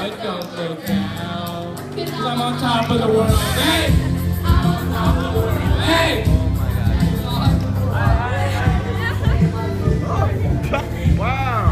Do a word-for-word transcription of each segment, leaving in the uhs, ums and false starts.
it don't go down. Cause I'm on top of the world. Hey! I'm on top of the world. Hey! Wow!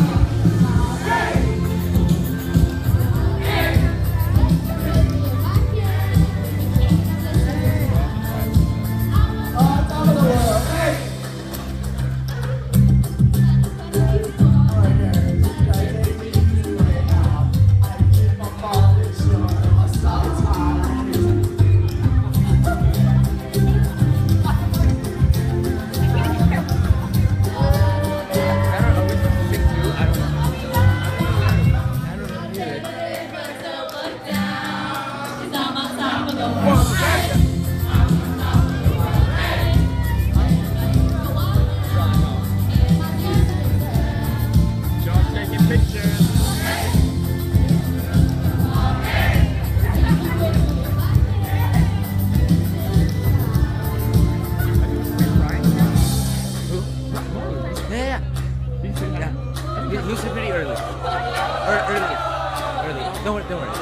Use it pretty early. Or early. Early. Don't worry, don't worry.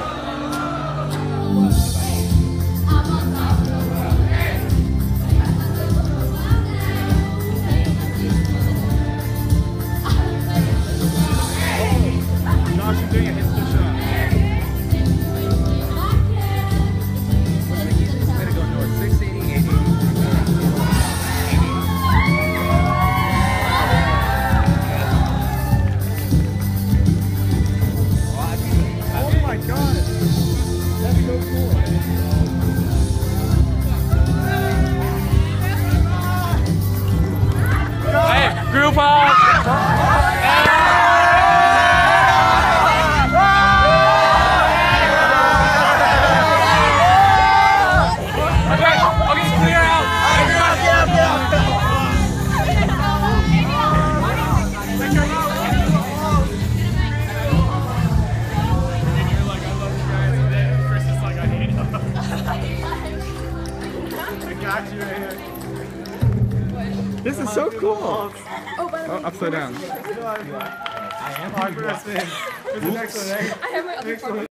Josh, you're doing a hit shot. What's the easiest way to go north? six eighty, eight eighty. Group up! This is so cool. Oh, by the way, Oh, upside down. I am hard for us. Who's the next one, right? I have my other